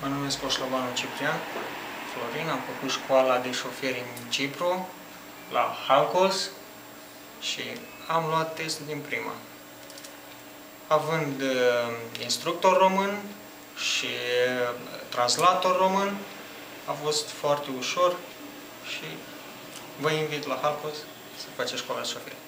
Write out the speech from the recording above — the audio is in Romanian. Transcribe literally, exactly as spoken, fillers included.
Mă numesc Coșlăvanu Ciprian Florin, am făcut școala de șoferi în Cipru, la Halcos, și am luat testul din prima. Având uh, instructor român și uh, translator român, a fost foarte ușor și vă invit la Halcos să faceți școala de șoferi.